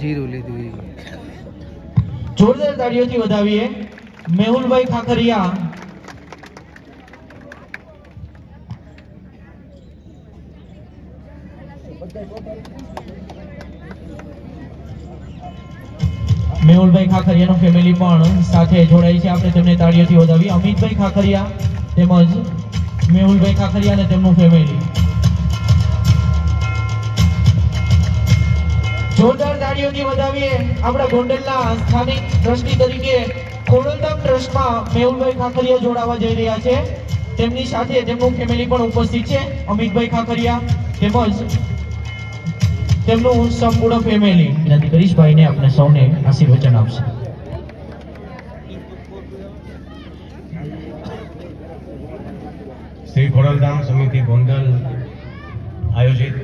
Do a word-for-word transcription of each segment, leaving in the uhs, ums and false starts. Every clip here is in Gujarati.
જીરું લીધું એ જોરદાર તાળીઓથી વધાવીએ મેહુલભાઈ ખાખરિયા મેહુલભાઈ ખાખરિયાનો ફેમિલી પણ સાથે જોડાઈ છે આપણે તેમને તાળીઓથી વધાવીએ અમિતભાઈ ખાખરિયા તેમજ મેહુલભાઈ ખાખરિયા અને તેમનું ફેમિલી જોરદાર તાળીઓથી વધાવીએ આપણા ગોંડલના સ્થાનિક ટ્રસ્ટી તરીકે ખોડલધામ ટ્રસ્ટમાં મેહુલભાઈ ખાખરિયા જોડાવા જઈ રહ્યા છે તેમની સાથે તેમનું ફેમિલી પણ ઉપસ્થિત છે અમિતભાઈ ખાખરિયા તેમજ તેમનું સંપૂર્ણ ફેમિલી વિનંતી કરીશ ભાઈને આપણે સૌને આશીર્વચન આપશે શ્રી ખોડલધામ સમિતિ ગોંડલ આયોજિત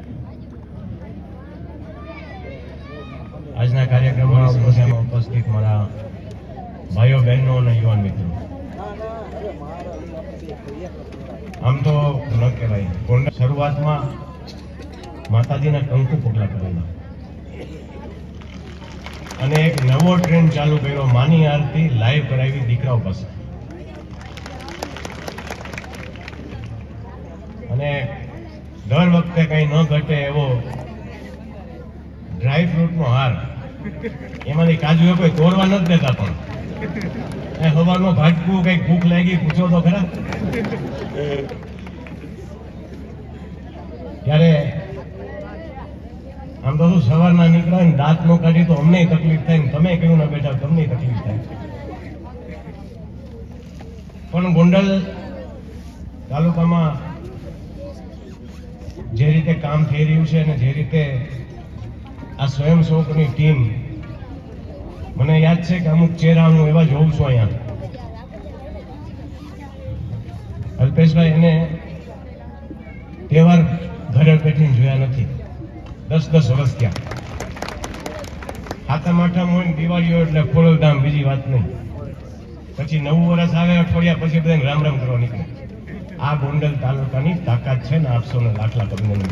આજના કાર્યક્રમમાં સમસ્યામાં ઉપસ્થિત મારા ભાઈઓ બહેનો અને યુવાન મિત્રો આમ તો ન કહેવાય ગોંડલ શરૂઆતમાં માતાજીના કંકુ પગલા કરેલા અને એક નવો ટ્રેન્ડ ચાલુ કર્યો માની આરતી લાઈવ કરાવી દીકરાઓ પાસે અને દર વખતે કઈ ન ઘટે એવો ડ્રાય ફ્રૂટ નો હાર એમાંથી કાજુ કોઈ તોડવા નથી દેતા પણ હવામાં ભાટકું કઈક ભૂખ લાગી પૂછો તો ખરા ત્યારે આમ તો શું સવારના નીકળે ને દાંત નો કાઢી તો અમને તકલીફ થાય ને તમે કેવું ના બેઠા તમને તકલીફ થાય પણ ગોંડલ તાલુકામાં જે રીતે કામ થઈ રહ્યું છે અને જે રીતે આ સ્વયંસેવકોની ટીમ મને યાદ છે કે અમુક ચહેરા હું એવા જોઉં છું અહીંયા અલ્પેશભાઈ એને તહેવાર ઘરે બેઠીને જોયા નથી દસ દસ વર્ષ ત્યાં હાથમ આઠમ હોય દિવાળી હોય એટલે ખોડલધામ બીજી વાત નહીં પછી નવું વર્ષ આવે અઠવાડિયા પછી બધાને રામ રામ કરવા નીકળે આ ગોંડલ તાલુકાની તાકાત છે ને આપ સૌને લાખ લાખ અભિનંદન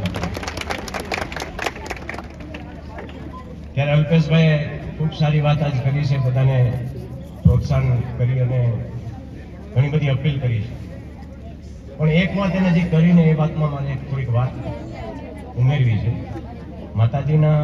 ત્યારે અલ્પેશભાઈએ ખૂબ સારી વાત આજ કરી છે બધાને પ્રોત્સાહન કરી અને ઘણી બધી અપીલ કરી છે પણ એક વાત એને જે કરીને એ વાતમાં મારે થોડીક વાત ઉમેરવી છે માતાજીના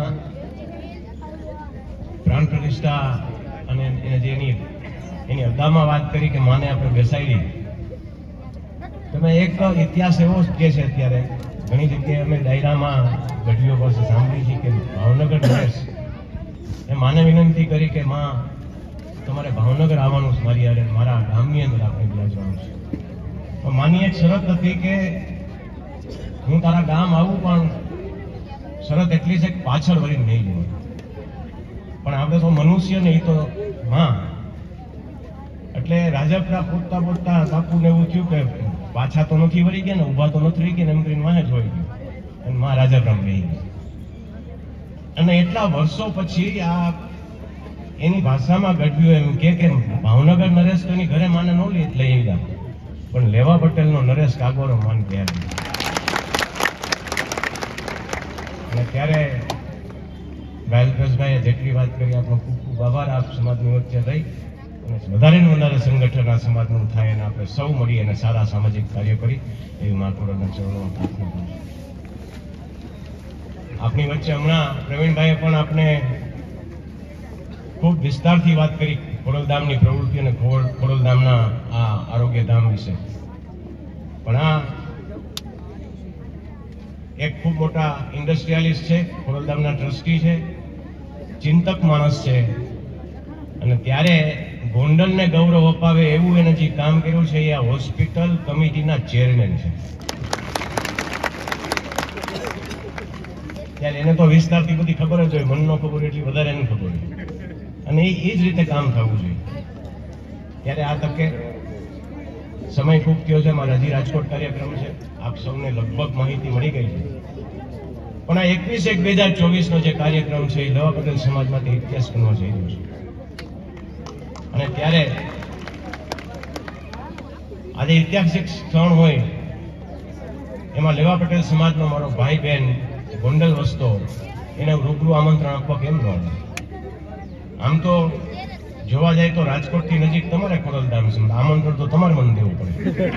પ્રાણ પ્રતિષ્ઠા અને જે એની એની અદ્દામાં વાત કરી કે માને આપણે બેસાડી તમે એક ઇતિહાસ એવો કે છે અત્યારે ઘણી જગ્યાએ અમે ડાયરામાં ગઢવીઓ પાસે સાંભળી છે કે ભાવનગર નરેશ એ માને વિનંતી કરી કે માં તમારે ભાવનગર આવવાનું છે મારી યારે મારા ગામની અંદર આપણે બિરાજવાનું છે તો માની એક શરત હતી કે હું તારા ગામ આવું પણ શરત એટલી છે કે પાછળ વળીને નહીં જવું પણ આપણે તો મનુષ્ય ને એ તો માં એટલે રાજપરા પૂછતા પૂછતા બાપુને એવું થયું કે પાછા તો નથી વળી ગયા ને ઉભા તો નથી રહી ગયા એમ કરીને વાહે જોઈ ગયું અને માં રાજાપ્રામ રહી ગઈ અને એટલા વર્ષો પછી આ એની ભાષામાં ગઢવ્યું એમ કે ભાવનગર નરેશ તો એની ઘરે માને ન લઈ ગયા પણ લેવા પટેલનો નરેશ કાગોરો માન ગયા અને ત્યારે ગાયલપ્રસભાઈએ જેટલી વાત કરી આપણો ખૂબ ખૂબ આભાર આપ સમાજની વચ્ચે રહી અને વધારે ને વધારે સંગઠન આ સમાજનું થાય અને આપણે સૌ મળી અને સારા સામાજિક કાર્ય કરી એવી મહાકોડલના ચરણોમાં પ્રાર્થના કરું આપણી વચ્ચે હમણાં પ્રવીણભાઈએ પણ આપણે ખૂબ વિસ્તારથી વાત કરી ખોડલધામની પ્રવૃત્તિ અને ખોડલધામના આ આરોગ્યધામ વિશે પણ આ એક ખૂબ મોટા ઇન્ડસ્ટ્રીયાલિસ્ટ છે ખોડલધામના ટ્રસ્ટી છે ચિંતક માણસ છે અને ત્યારે ગોંડલને ગૌરવ અપાવે એવું એને જે કામ કર્યું છે એ આ હોસ્પિટલ કમિટીના ચેરમેન છે ત્યારે એને તો વિસ્તારથી બધી ખબર જ હોય મન નો ખબર એટલી વધારે એને ખબર હોય અને એ જ રીતે કામ થવું જોઈએ ત્યારે આ તકે સમય ખૂબ થયો છે મારા હજી રાજકોટ કાર્યક્રમ છે આપ સૌને લગભગ માહિતી મળી ગઈ છે પણ આ એકવીસ એક બે હજાર ચોવીસ નો જે કાર્યક્રમ છે એ લેવા પટેલ સમાજમાંથી ઇતિહાસ બનવા જઈ રહ્યો છે અને ત્યારે આજે ઐતિહાસિક ક્ષણ હોય એમાં લેવા પટેલ સમાજનો મારો ભાઈ બહેન ગોંડલ વસતો એને રૂબરૂ આમંત્રણ આપવા કેમ ન આવે? આમ તો જોવા જાય તો રાજકોટથી નજીક તમારે ખોડલધામ છે, આમંત્રણ તો તમારે મને દેવું પડે.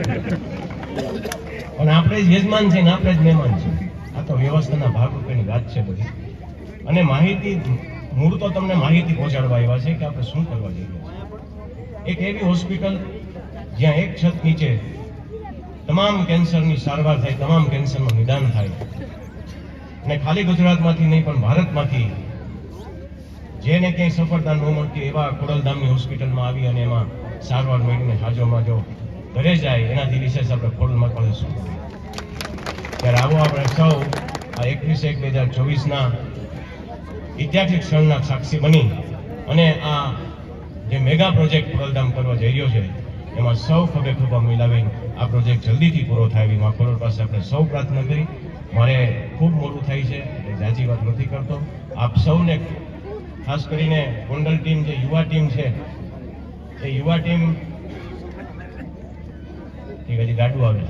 પણ આપણે જ યજમાન છે ને આપણે જ મહેમાન છે. આ તો વ્યવસ્થાના ભાગરૂપેની વાત છે બધી. અને માહિતી મૂળ તો તમને માહિતી પહોંચાડવા આવ્યા છે કે આપણે શું કરવા જઈ રહ્યા છીએ. એક એવી હોસ્પિટલ જ્યાં એક છત નીચે તમામ કેન્સરની સારવાર થાય, તમામ કેન્સરનું નિદાન થાય, અને ખાલી ગુજરાતમાંથી નહીં પણ ભારતમાંથી જેને ક્યાંય સફળતા ન મળતી એવા ખોડલધામની હોસ્પિટલમાં આવી અને એમાં સારવાર મેળવીને હાજોમાં જો ઘરે જાય એનાથી વિશેષ આપણે ખોડલમાં કરીશું. ત્યારે આવો આપણે સૌ આ એકવીસ એક બે હજાર ચોવીસના ઐતિહાસિક ક્ષણના સાક્ષી બની અને આ જે મેગા પ્રોજેક્ટ ખોડલધામ કરવા જઈ રહ્યો છે એમાં સૌ ખભે ખભા મિલાવી આ પ્રોજેક્ટ જલ્દીથી પૂરો થાય એવી મા ખોડલ પાસે આપણે સૌ પ્રાર્થના કરી. મારે ખૂબ મોડું થાય છે એટલે જાજી વાત નથી કરતો. આપ સૌને ખાસ કરીને ગોંડલ ટીમ જે યુવા ટીમ છે એ યુવા ટીમ ઠીક હજી ગાડું આવે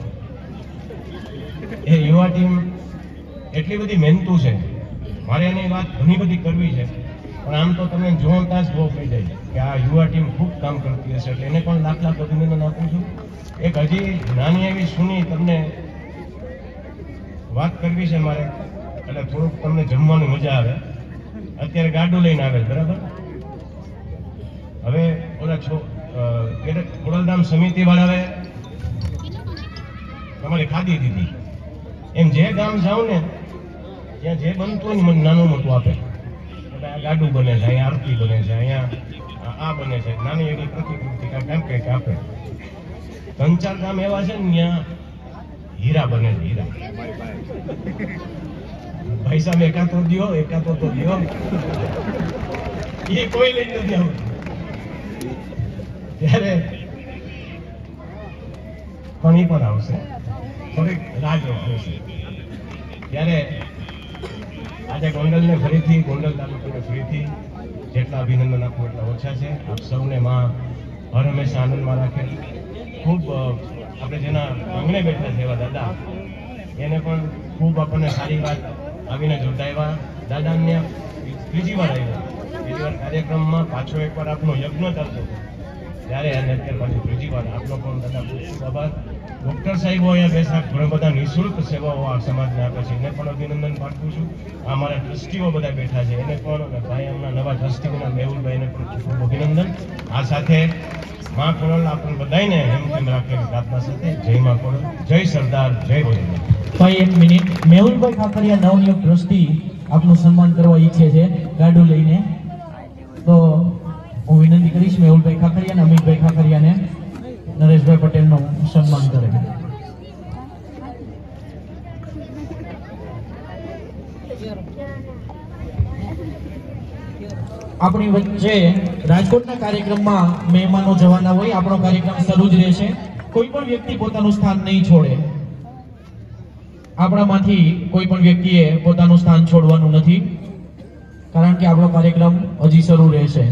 એ યુવા ટીમ એટલી બધી મહેનતુ છે. મારે એની વાત ઘણી બધી કરવી છે પણ આમ તો તમે જોતા જ બહુ થઈ જાય કે આ યુવા ટીમ ખૂબ કામ કરતી હશે એટલે એને પણ લાખ લાખ અભિનંદન આપું છું. એક હજી નાની એવી સુની તમને વાત કરવી છે મારે, એટલે થોડુંક તમને જમવાની મજા આવે. અત્યારે ગાડું લઈને આવે બરાબર. હવે ઓલા છો ખોડલધામ સમિતિ વાળાએ તમારી ખાધી દીધી. એમ જે ગામ જાવ ને ત્યાં જે બનતું હોય ને મને નાનું મોટું આપે. એટલે આ ગાડું બને છે, અહીંયા આરતી બને છે, અહીંયા આ બને છે, નાની એવી પ્રતિકૃતિ કાંઈક કામ કંઈક આપે. ત્રણ ચાર ગામ એવા છે ને ત્યાં હીરા બને છે, હીરા. ભાઈ સાહેબ એકાતો દિયો, એકાતો તો દિયો, એ કોઈ લઈ નથી આવતું. ત્યારે પણ એ પણ આવશે, થોડીક રાહ જોવાની છે. ત્યારે આજે ગોંડલને ફરીથી ગોંડલ તાલુકાને ફરીથી જેટલા અભિનંદન આપવું એટલા ઓછા છે. આપ સૌને માં હર હંમેશા આનંદમાં રાખે. ખૂબ આપણે જેના આંગણે બેઠા છે એવા દાદા એને પણ ખૂબ આપણને સારી વાત આવીને જોડાવ્યા. દાદાને ત્રીજી વાર આવ્યા, ત્રીજી વાર કાર્યક્રમમાં પાછો એકવાર આપનો યજ્ઞ ચાલતો હતો ત્યારે અને અત્યારે પાછી ત્રીજી વાર આપનો પણ દાદા ખૂબ ખૂબ આભાર. ડોક્ટર સાહેબો અહીંયા બેસા ઘણા બધા નિઃશુલ્ક સેવાઓ આ સમાજને આપે છે એને પણ અભિનંદન પાઠવું છું. આ અમારા ટ્રસ્ટીઓ બધા બેઠા છે એને પણ, અને ભાઈ એમના નવા ટ્રસ્ટીઓના મેહુલભાઈને પણ ખૂબ અભિનંદન. આ સાથે મા ખોડલ આપણને બધાને એમ કેમ રાખેલી પ્રાર્થના સાથે જય મા ખોડલ, જય સરદાર, જય ભોજન. ભાઈ એક મિનિટ, મેહુલભાઈ ખાખરિયા નવનિયુક્ત ટ્રસ્ટી આપનું સન્માન કરવા ઈચ્છે છે ગાડું લઈને. તો હું વિનંતી કરીશ મેહુલભાઈ ખાખરિયા અને અમિતભાઈ ખાખરિયાને નરેશભાઈ પટેલનું સન્માન કરે. આપણી વચ્ચે રાજકોટના કાર્યક્રમમાં મહેમાનો જવાના હોય, આપણો કાર્યક્રમ શરૂ જ રહેશે. કોઈ પણ વ્યક્તિ પોતાનું સ્થાન નહીં છોડે. આપણામાંથી કોઈ પણ વ્યક્તિએ પોતાનું સ્થાન છોડવાનું નથી, કારણ કે આપણો કાર્યક્રમ હજી શરૂ રહેશે.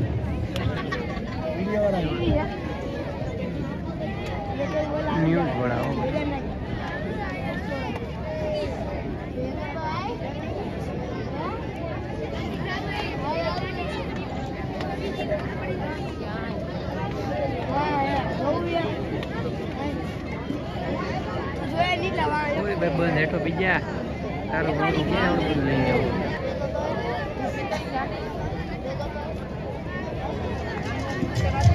બંધ હેઠો બીજા તારું ઘણું ક્યાં બધું લઈ જવું. Gracias.